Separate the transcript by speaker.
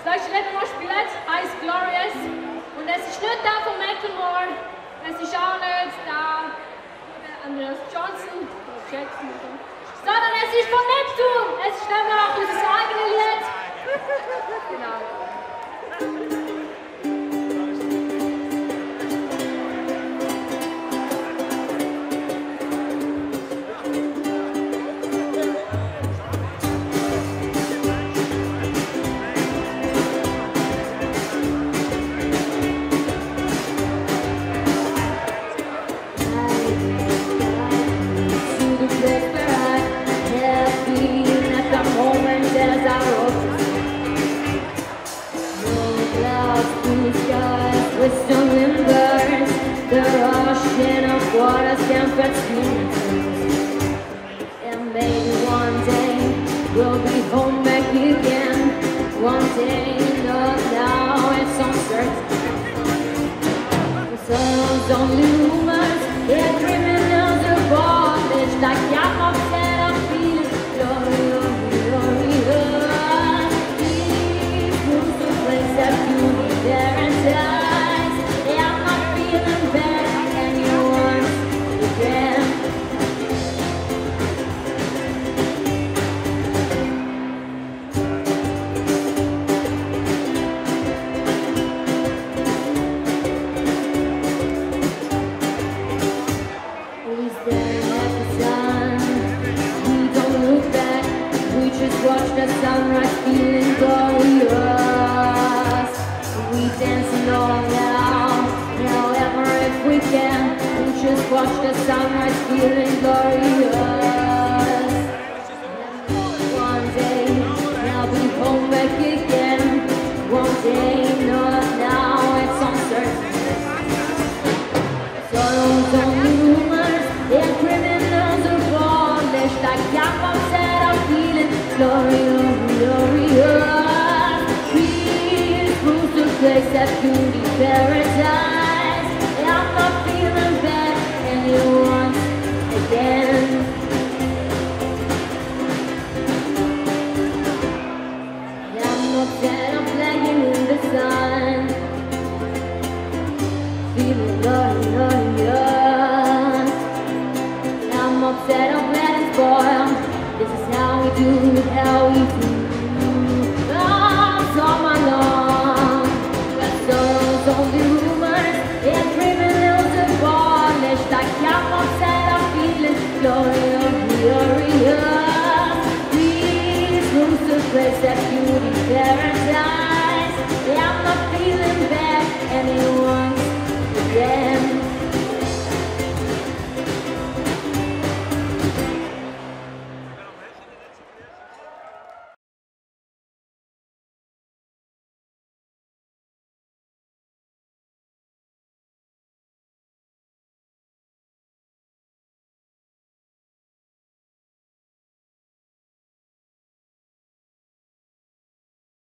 Speaker 1: Das Lied, das spielt, heißt Glorious. Und es ist nicht der von Mecklenburg, es ist auch nicht der Andreas Johnson, Jackson, sondern es ist von Neptun. Es ist nämlich auch unser eigenes Lied. Genau.
Speaker 2: Wisdom and birds, the rushing of waters can fetch and maybe one day we'll be home back again. One day, not now, it's uncertain. The sun's only rumors, they're criminals of bondage, like Yannick said, I'm feeling glorious. These moves to place that beauty there and die. Watch the sunrise, feeling glorious. We dancing all now, however if we can. We just watch the sunrise, feeling glorious. One day, I'll be home back again. One day, not now, it's uncertain. Sorrow's only rumors, they're criminals of bondage. Like Yannick said, I'm feeling glorious, glorious. Please move to place that beauty paradise. I'm not feeling bad anyone again. I'm not dead, I'm playing in the sun. Feeling glorious. I'm upset, I'm letting spoil. This is how we do it, how we